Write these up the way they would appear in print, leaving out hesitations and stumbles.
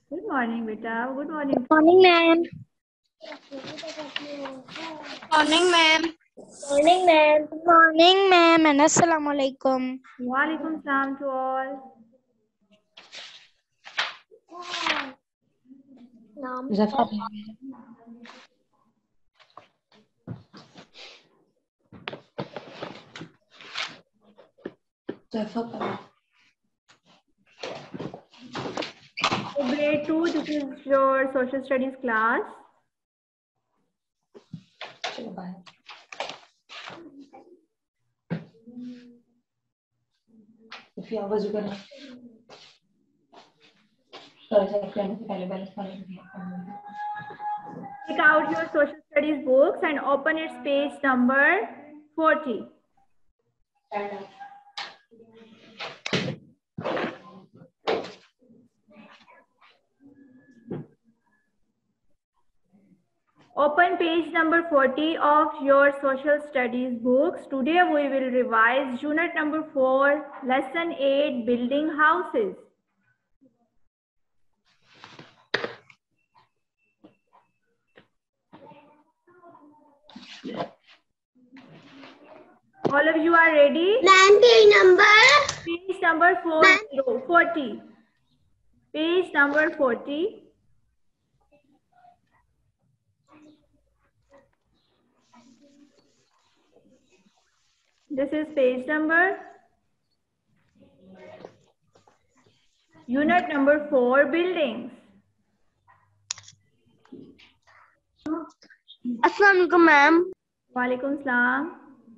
Good morning, beta. Good morning. Morning, ma'am. Morning, ma'am. Morning, ma'am. Morning, ma'am. And assalamu alaikum. Walaikum salam to all. So grade 2, this is your social studies class. Take out your social studies books and open its page number 40. Open page number 40 of your social studies books. Today we will revise unit number 4, lesson 8, building houses. All of you are ready? Page number. Page number 40. Page number 40. This is page number. Unit number 4, buildings. Assalamu alaikum, ma'am. Walaikum salam.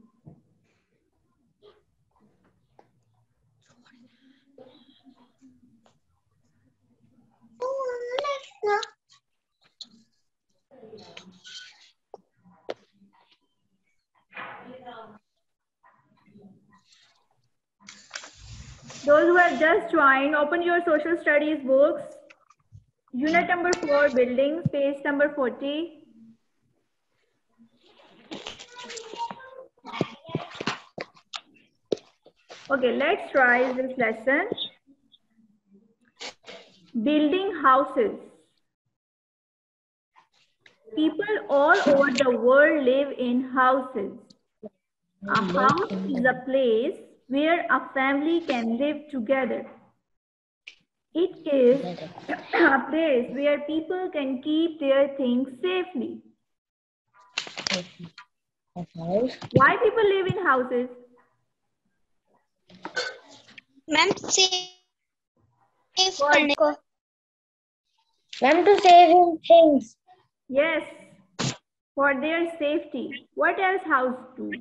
Those who have just joined, open your social studies books. Unit number 4, buildings, page number 40. Okay, let's try this lesson. Building houses. People all over the world live in houses. A house is a place where a family can live together. It is a place where people can keep their things safely. Why people live in houses? Ma'am, Ma'am, to save him things. Yes, for their safety. What else house do?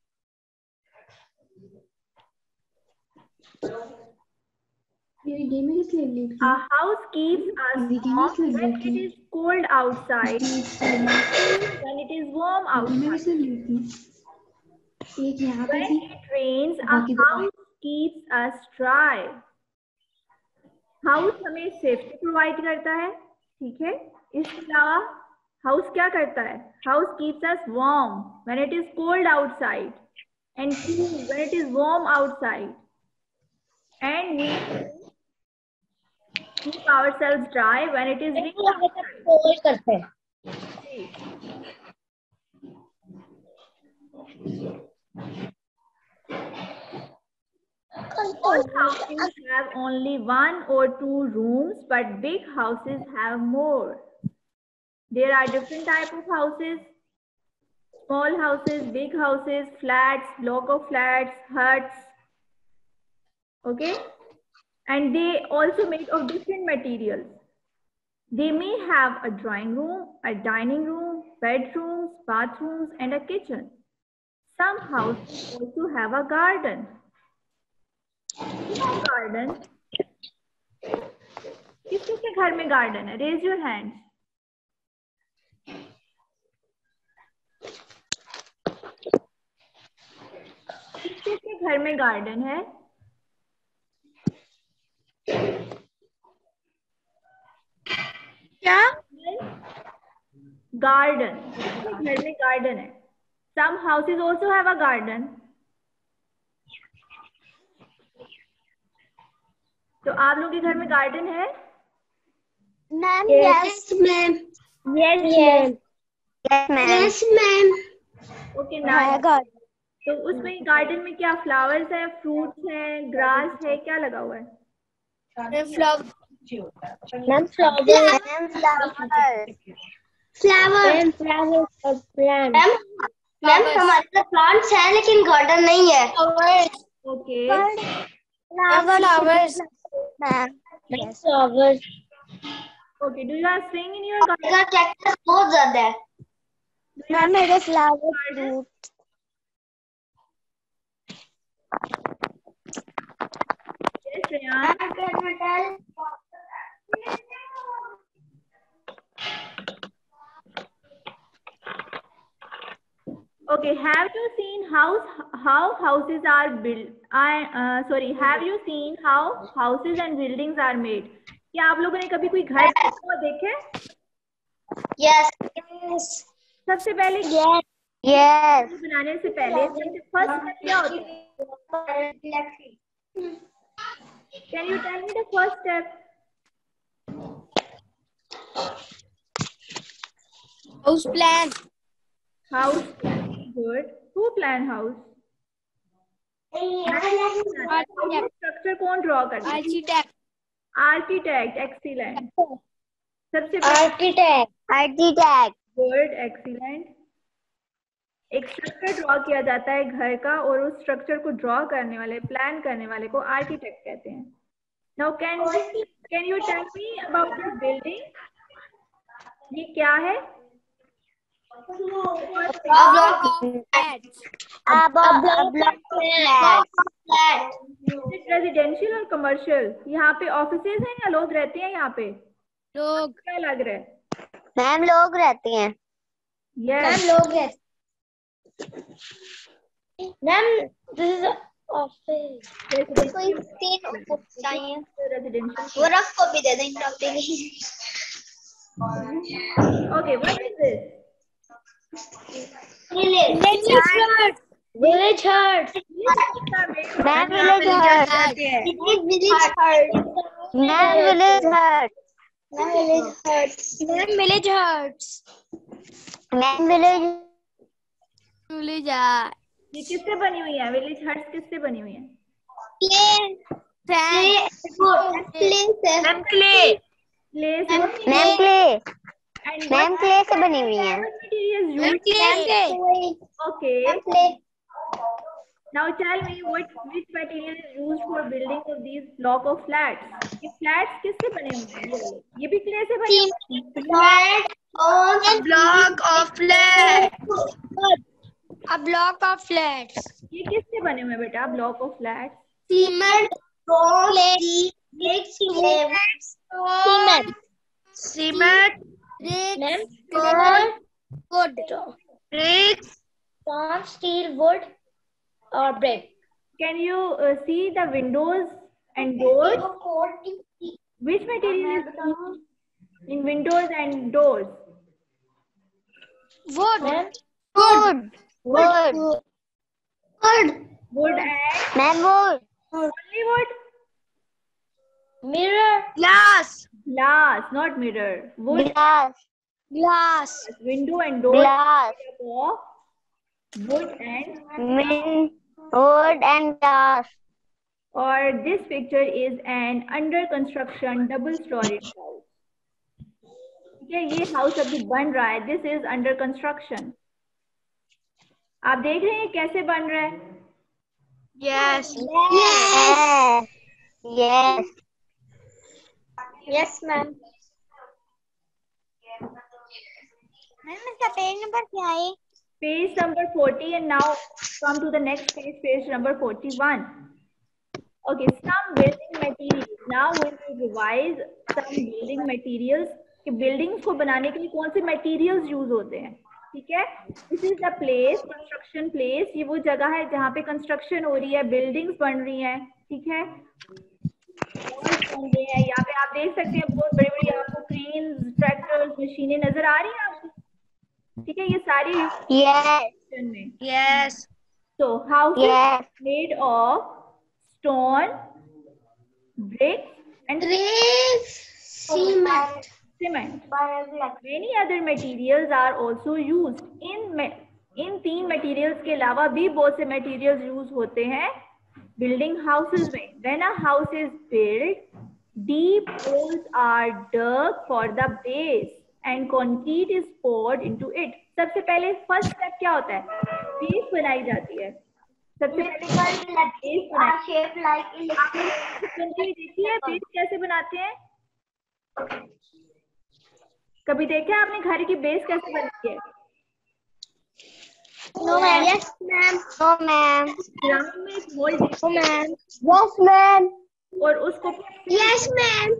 A house keeps us warm when it is cold outside, when it is warm outside. When it rains, a house keeps us dry. House हमें safety provide करता है, ठीक है. इसके अलावा house क्या करता है? House keeps us warm when it is cold outside and cool when it is warm outside, and we keep ourselves dry when it is raining outside. Small houses have only 1 or 2 rooms, but big houses have more. There are different types of houses. Small houses, big houses, flats, block of flats, huts. Okay? And they also made of different materials. They may have a drawing room, a dining room, bedrooms, bathrooms, and a kitchen. Some houses also have a garden. Garden. किसके घर में garden है? Raise your hands. किसके घर में garden है? क्या? Garden. घर में garden है. Some houses also have a garden. तो आप लोगों के घर में गार्डन है? Yes, ma'am. Yes, ma'am. Yes, ma'am. Okay ना, तो उसमें गार्डन में क्या फ्लावर्स है, फ्रूट्स है, ग्रास है, क्या लगा हुआ है? Ma'am, मैम हमारे पास प्लांट्स है लेकिन गार्डन नहीं है। Okay, flowers ma'am. Flowers. Okay, do you have swing in your garden? मेरा कैक्टस बहुत ज्यादा है। मैम मेरे flower Yes, Rehan. Okay, have you seen how houses are built? Have you seen how houses and buildings are made? क्या आप लोगों ने कभी कोई घर देखे? यस। सबसे पहले यस। बनाने से पहले सबसे फर्स्ट स्टेप क्या होता है? Can you tell me the first step? House plan. House plan. Good. Who plan house? Structure कौन draw करता है? Architect. Architect. Excellent. सबसे पहले आर्किटेक्ट। Good. Excellent. एक स्ट्रक्चर ड्रॉ किया जाता है घर का, और उस स्ट्रक्चर को ड्रॉ करने वाले, प्लान करने वाले को आर्किटेक्ट कहते हैं। Now can you tell me about this building? ये क्या है? रेजिडेंशियल और कमर्शियल? यहाँ पे ऑफिसेज हैं या लोग रहते हैं? यहाँ पे लोग। क्या लग रहा है? मैम लोग रहते हैं। Yes. लोग रहते। Ma'am this is office. कोई तीन चाहिए। रेजिडेंशियल। वो रफ को भी दे देंगे topic. Okay, what is this? Village hut. Ma'am village hut. Ma'am village hut. Ma'am village huts. Ma'am village ये किससे बनी हुई है? विलेज हट्स किससे बनी हुई है? मैम क्ले से बनी हुई है। Okay. Now tell me which material is used for building of these block of flats? ये flats किससे बने हुए हैं? ये भी clay से बने हुए हैं? A block of flats. ये किससे बने हुए हैं बेटा? Block of flat? Cement, stone, steel, wood, or brick. Can you see the windows and doors? Which material is used in windows and doors? Wood. Wood and Ma'am, wood. only wood? Mirror. Glass, not mirror. Wood, Glass. window and door. Glass. Wood and Wood and glass. or this picture is an under construction double storied house. ठीक है, ये house अभी बन रहा है. This is under construction. आप देख रहे हैं कैसे बन रहा है? Yes, ma'am. मैम इसका पेज नंबर क्या है? Page number 40, and now come to the next page, page number 41. Okay, some building materials. Now we will revise some building materials. कि buildings को बनाने के लिए कौन से materials use होते हैं? ठीक है? This is the place, construction place. ये वो जगह है जहाँ पे construction हो रही है, buildings बन रही हैं. ठीक है? यहाँ पे आप देख सकते हैं बहुत बड़ी-बड़ी आपको cranes, tractors, मशीनें नजर आ रही हैं आपको? ठीक है, ये सारी Yes. So houses are made of stone, bricks, and Cement. Cement. Many other materials are also used. In 3 materials के अलावा भी बहुत से materials use होते हैं building houses में. When a house is built, deep holes are dug for the base and concrete is poured into it. सबसे पहले फर्स्ट स्टेप क्या होता है? बेस बनाई जाती है. सबसे पहले बेस देखी है बेस कैसे बनाते हैं? कभी देखा आपने घर की बेस कैसे बनती है? No ma'am. Yes ma'am. No ma'am. Ground में एक whole No ma'am. Yes ma'am. और उसको Yes ma'am.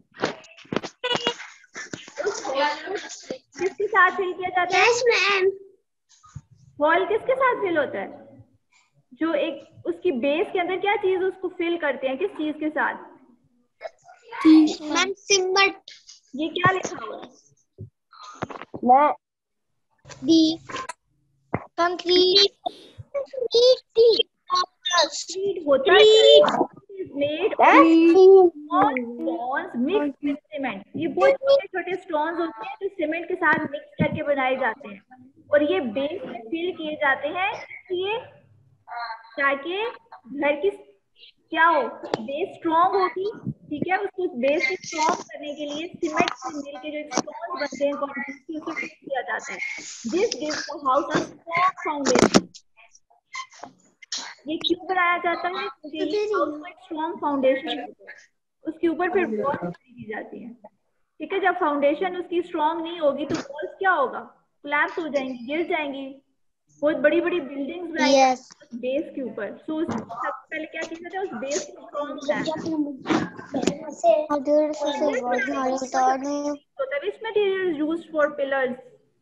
किसके साथ फिल किया जाता है? Yes ma'am. वॉल किसके साथ फिल होता है? जो एक उसकी बेस के अंदर क्या चीज उसको फिल करते हैं, किस चीज के साथ? Ma'am cement. ये क्या लिखा हुआ है? दी कंक्रीट होता है made stones mixed with cement. ये बहुत छोटे छोटे स्टोन्स होते हैं जो सीमेंट के साथ मिक्स करके बनाए जाते हैं और ये बेस में फिल किए जाते हैं ये ताकि घर की क्या हो, बेस स्ट्रॉन्ग होगी. ठीक है, उसको बेस को स्ट्रॉन्ग करने के लिए सीमेंट से मिलके जो स्टोन्स बनते हैं कंक्रीट उसे फिल किया जाता है. This gives the house a strong foundation. ये क्यों बनाया जाता है? क्योंकि ये हाउस का स्ट्रॉन्ग फाउंडेशन होता है, उसके ऊपर फिर वॉल्स दी जाती है. ठीक है, जब फाउंडेशन उसकी स्ट्रॉन्ग नहीं होगी तो वॉल्स क्या होगा? कोलैप्स हो जाएंगी, गिर जाएंगी. बहुत बड़ी बड़ी बिल्डिंग्स बनाई जाती हैं बेस के ऊपर. सो सबसे पहले क्या किया जाता है? उस बेस को स्ट्रॉन्ग बनाना. So the which material is used for pillars?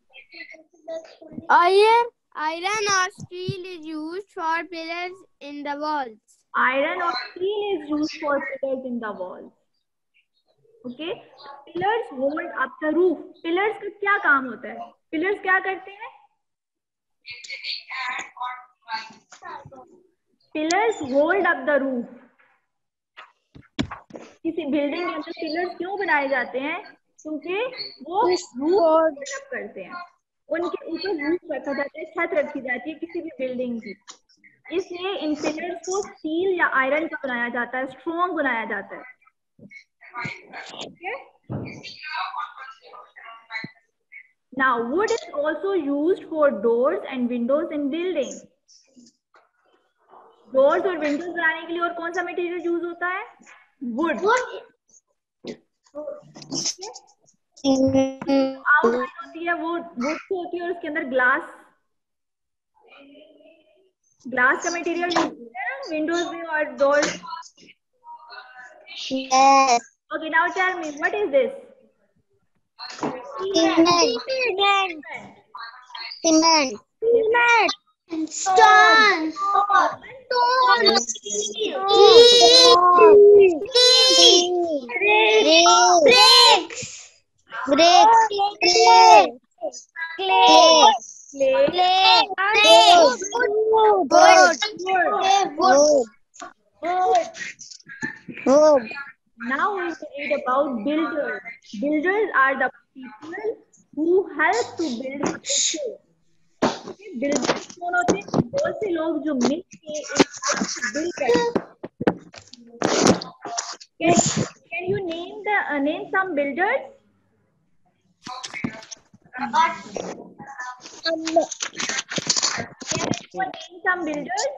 Iron or steel is used for pillars in the walls. Iron or steel is used for pillars in the walls. Okay. Pillars hold up the roof. Pillars का क्या काम होता है? Pillars क्या करते हैं? Pillars hold up the roof. किसी building के अंदर पिलर्स क्यों बनाए जाते हैं? क्योंकि वो रूफ करते हैं, उनके ऊपर रूफ रखा जाता है, छत रखी जाती है किसी भी बिल्डिंग की. इसलिए इन पिलर्स को स्टील या आयरन का बनाया जाता है, स्ट्रॉन्ग बनाया जाता है. Now wood is also used for doors and windows in buildings. Doors और विंडोज बनाने के लिए और कौन सा मटेरियल यूज होता है? वुड. आउटलाइन होती है वो वुड की होती है और उसके अंदर ग्लास का मटेरियल यूज होता है विंडोज में और doors. Okay, now tell me what is this? Cement. Stone. Now we will read about builders. Builders are the people who help to build houses. Builders कौन होते हैं? बहुत से लोग जो मिलके बिल्ड करते हैं. Can you name some builders? Can you name some builders?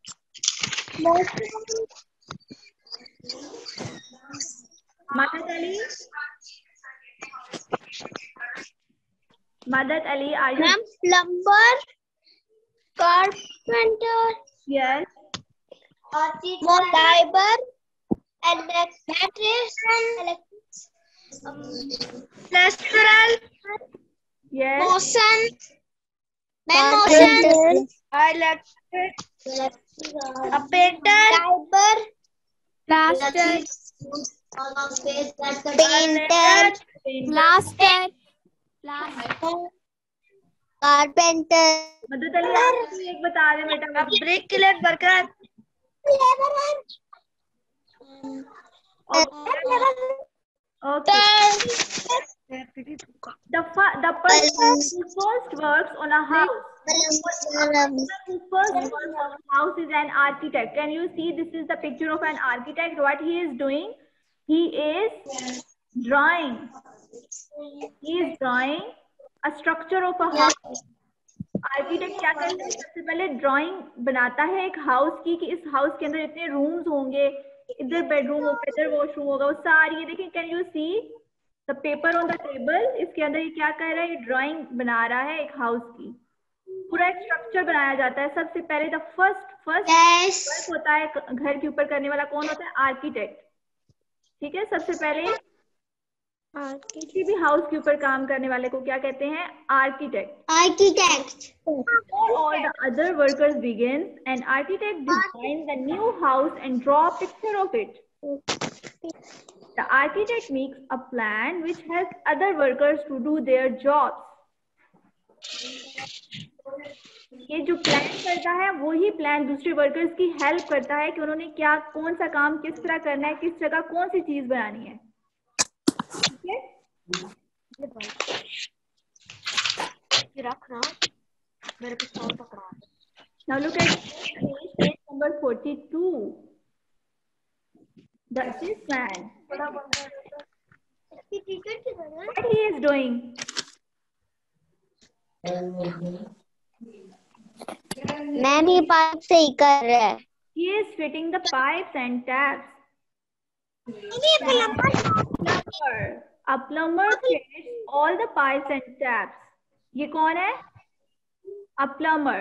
Madad Ali, are you? Ma'am, plumber, carpenter, Yes. driver, electrician, plasterer, Yes. motion, electric, operator, driver, Plaster. painter, Plaster. carpenter, मदद अली आप एक बता दे बेटा. bricklayer, worker, Okay. The person who first works on a house. Who first works on a house is an architect. Can you see? This is the picture of an architect. What he is doing? He is drawing. He is drawing a structure of a house. Architect क्या करता है? सबसे पहले drawing बनाता है एक house की, कि इस हाउस के अंदर इतने रूम्स होंगे, इधर बेडरूम होगा, इधर वॉशरूम होगा, वो सारी ये देखिए, can you see the paper on the table? इसके अंदर ये क्या कर रहा है? ये ड्राइंग बना रहा है एक हाउस की। पूरा एक स्ट्रक्चर बनाया जाता है। सबसे पहले द फर्स्ट वर्क होता है घर के ऊपर करने वाला कौन होता है? आर्किटेक्ट। ठीक है, सबसे पहले किसी भी हाउस के ऊपर काम करने वाले को क्या कहते हैं? Architect. All the other workers begins. An architect designs the new house and draw a picture of it. The architect makes a plan which helps other workers to do their jobs. ये जो plan करता है वो ही plan दूसरे workers की help करता है कि उन्होंने क्या, कौन सा काम किस तरह करना है, किस जगह कौन सी चीज बनानी है। ठीक है, मेरे पे सॉल्व पकड़ा। Now look at page number 42. This man, what he is doing? Ma'am ये पाइप सही कर रहा है। He is fitting the pipes and taps. A plumber fits all the pipes and taps. ये कौन है? A plumber.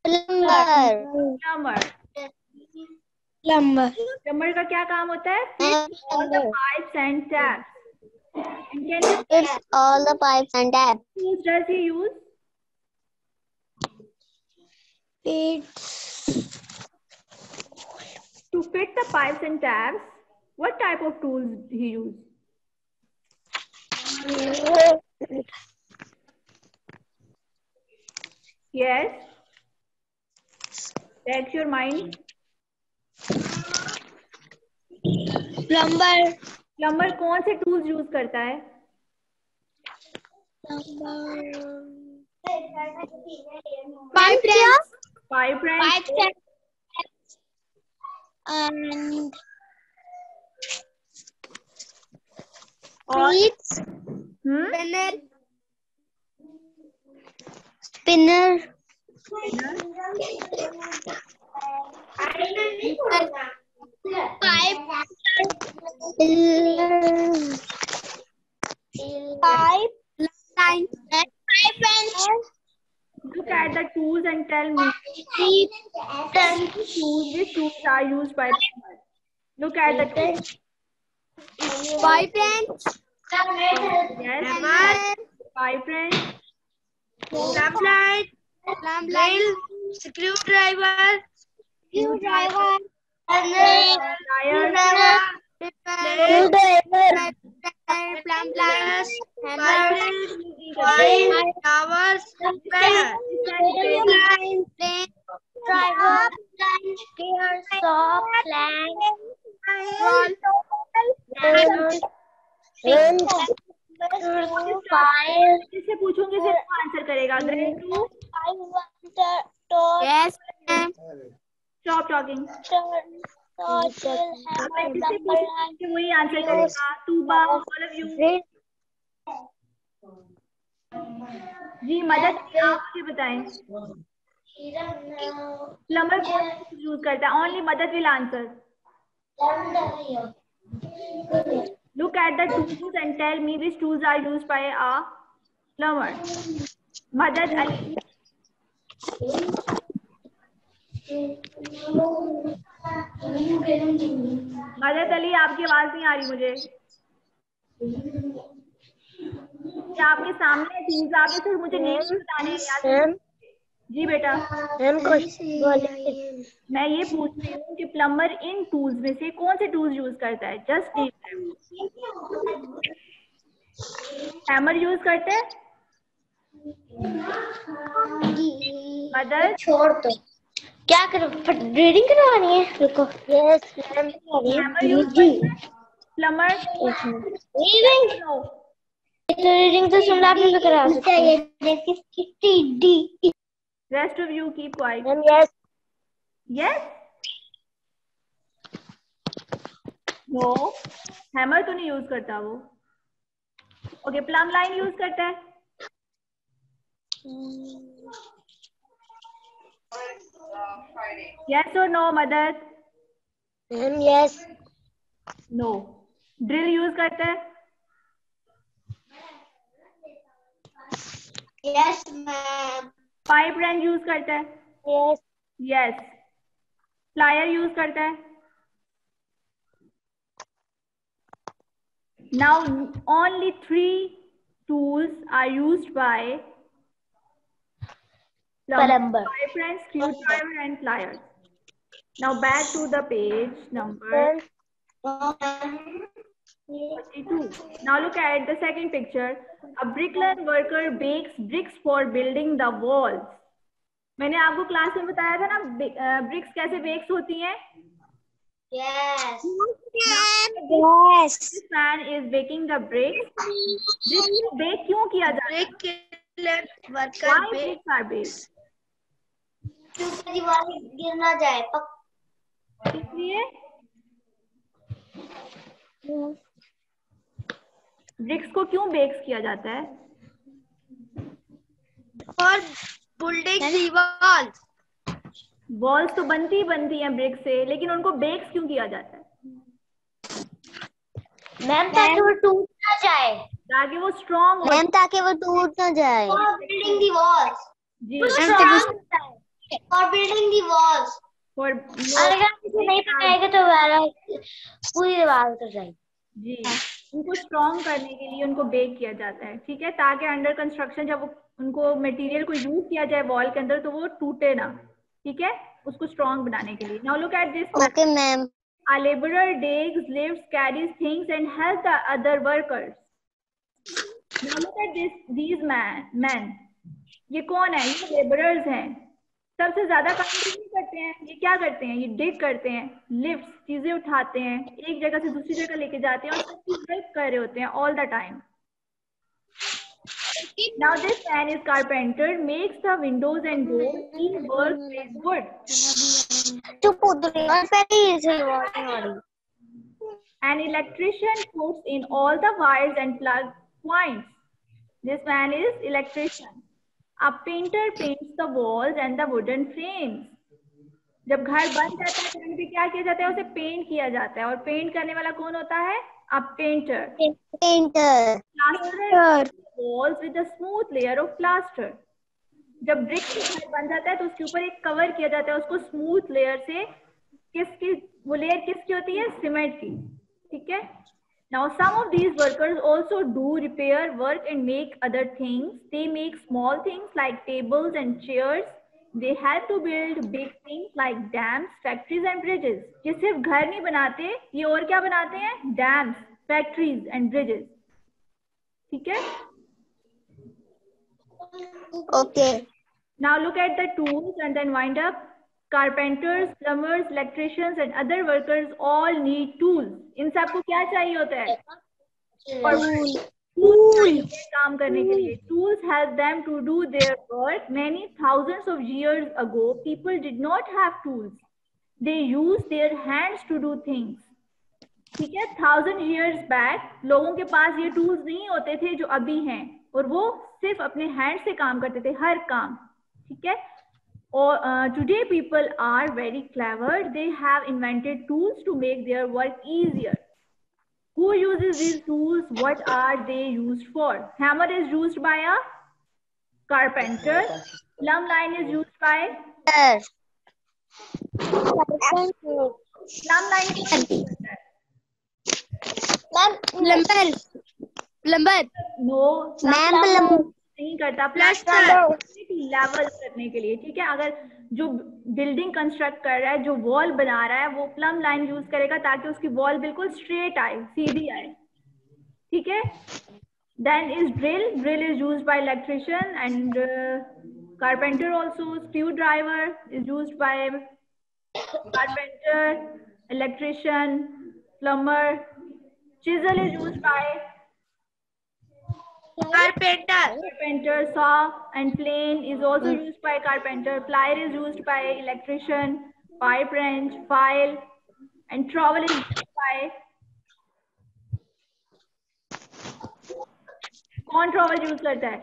Plumber का क्या काम होता है? Fits all the pipes and taps. And can you Fits all the pipes and taps. What does he use? To fit the pipes and taps, what type of tools he use? Yes. Take your mind. Plumber कौन से tools use करता है? Pipe wrench and spinner. Look at the tools and tell me which tools are used by plumber. Look at the tools. Pipe wrench. Yes. Pipe wrench. Lamp light. Drill. Screwdriver. Plumb lights. Hammer. Towers. जिससे पूछूंगी सिर्फ answer करेगा। Yes. Stop talking. वही answer करेगा। Tuba, all of you. जी मदद आप मुझे बताएं। प्लम्बर कौन यूज करता है? Only मदद will answer. Look at the tools and tell me which tools are used by a plumber. Madad Ali. मदद अली, आपकी आवाज नहीं आ रही मुझे। क्या आपके सामने टूल्स आ गए? मुझे नेम बताने हैं। जी बेटा। मैं ये पूछ रही हूँ कि प्लम्बर इन टूल्स में से कौन से टूल्स यूज करता है? Just name. हैमर यूज करते हैं? मदर छोड़ दो। क्या करो? रीडिंग करवानी है? रुको। Yes ma'am. हैमर यूज करते हैं प्लम्बर? रीडिंग। तो रीडिंग तो सुन आपने तो करा सकते हैं। Rest of you keep quiet. Ma'am yes Yes? No. Hammer तो नहीं यूज करता वो. Okay, plumb line यूज करता है. Yes or no, Madad? Ma'am yes No. Drill use करता है. Yes ma'am Pipe wrench use करता है. Yes Yes. Plier यूज करता है. Now only 3 tools are used by Plumber. pipe wrench, screwdriver, and pliers. Now back to the page number 42. Now look at the second picture. A bricklayer worker bakes bricks for building the walls. मैंने आपको class में बताया था ना BRICS कैसे bakes होती हैं. Yes This man is baking the bricks. Bricks को bake क्यों किया जाता है? Why bricks are baked? क्योंकि दीवार गिर ना जाए इसलिए ब्रिक्स को क्यों बेक्स किया जाता है? For building the walls. Walls तो बनती हैं ब्रिक से, लेकिन उनको बेक्स क्यों किया जाता है? मैम ताकि वो टूट ना जाए. ताकि वो स्ट्रॉन्ग हो. मैम ताकि वो टूट ना जाए. For building the walls. Ji. For building the walls. For अगर इसे नहीं बनाएगा तो पूरी दीवार उतर जाएगी. जी. उनको स्ट्रॉन्ग करने के लिए उनको बेक किया जाता है. ठीक है, ताकि अंडर कंस्ट्रक्शन जब उनको मटेरियल को यूज किया जाए वॉल के अंदर तो वो टूटे ना. ठीक है, उसको स्ट्रॉन्ग बनाने के लिए. Now look at this. Okay ma'am. A laborer digs, lifts, carries things and helps the other workers. Now look at these men. ये कौन है? ये laborers हैं. सबसे ज्यादा काम नहीं करते हैं. ये क्या करते हैं? ये dig करते हैं, lifts, चीजें उठाते हैं, एक जगह से दूसरी जगह लेके जाते हैं और सबकी हेल्प कर रहे होते हैं all the time. Now this man is carpenter, makes the windows and doors. He works with wood. An electrician puts in all the wires and plug points. This man is electrician. A painter paints the walls and the wooden frames. जब घर बन जाता है तो घर पे क्या किया जाता है? उसे पेंट किया जाता है. और पेंट करने वाला कौन होता है? A painter. Plaster walls with a smooth layer of plaster. जब ब्रिक से घर बन जाता है तो उसके ऊपर एक कवर किया जाता है उसको स्मूथ लेयर से. किसकी वो लेयर किसकी होती है? सीमेंट की. ठीक है. Now some of these workers also do repair work and make other things. They make small things like tables and chairs. They help to build big things like dams, factories and bridges. ये सिर्फ घर नहीं बनाते, ये और क्या बनाते हैं? Dams, factories and bridges. ठीक है. Okay. Now look at the tools and then wind up. Carpenters, plumbers, electricians and other workers all need tools. इन सबको क्या चाहिए होता है? Tools काम करने के लिए. Tools help them to do their work. Many thousands of years ago, people did not have tools. They used their hands to do things. ठीक है. 1000 years back, लोगों के पास ये tools नहीं होते थे जो अभी हैं, और वो सिर्फ अपने हैंड से काम करते थे हर काम. ठीक है. Or today people are very clever. They have invented tools to make their work easier. Who uses these tools? What are they used for? Hammer is used by a carpenter. Plumb line is used by plumb line Plumber. No, ma'am नहीं करता. Plaster level करने के लिए. ठीक है. अगर जो building construct कर रहा है, जो वॉल बना रहा है, वो प्लम लाइन यूज करेगा ताकि उसकी वॉल बिल्कुल स्ट्रेट आए, सीधी आए. ठीक है. Then is drill. Drill is used by electrician and carpenter also. Screwdriver is used by carpenter, electrician, plumber. Chisel is used by Carpenter. Saw and plane is also used by carpenter. Plier is used by electrician. Pipe wrench, file, and trowel is used by. कौन trowel use करता है?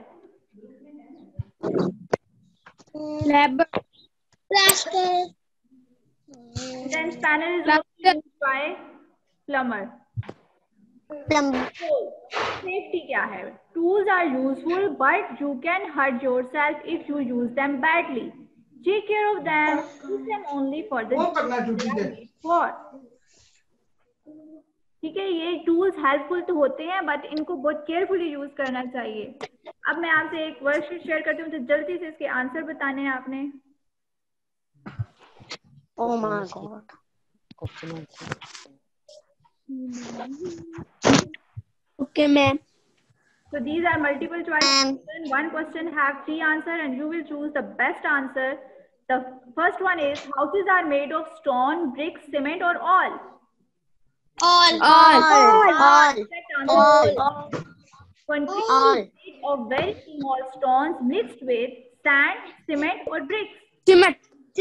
Plaster. Then spanner is also used by plumber. Plumber. So, safety क्या है? Tools are useful, but you can hurt yourself if you use them badly. Take care of them. Use them only for the for. ठीक है, ये tools helpful तो होते हैं but इनको बहुत केयरफुली यूज करना चाहिए। अब मैं आपसे एक वर्कशीट शेयर करती हूँ, तो जल्दी से इसके आंसर बताने हैं आपने। Oh my God. Okay, ma'am. So these are multiple choice questions. One question have 3 answers and you will choose the best answer. The first one is, houses are made of stone, bricks, cement or all? All. Concrete is made of very small stones mixed with sand, cement or bricks? Cement.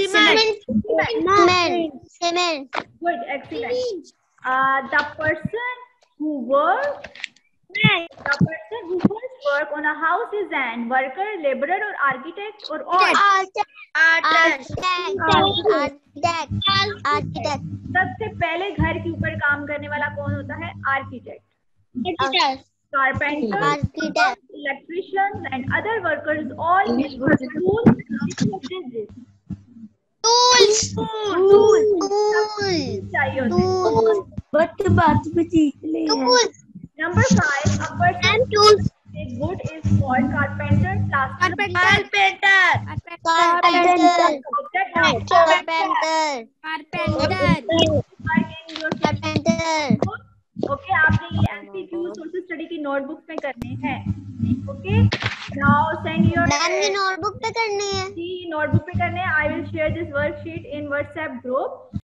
Good, excellent. The person who works on a house is an worker, laborer or architect or all? Architect. सबसे पहले घर के ऊपर काम करने वाला कौन होता है? Architect. Carpenter, electricians and other workers all use tools. चाहिए होते हैं। Number 5, a person who makes wood is called carpenter. Okay, आपने ये MCQ सोशल स्टडी की नोटबुक में करने हैं। Okay, now send your notebook पे करनी है। नोटबुक पे करने हैं। I will share this worksheet in WhatsApp group.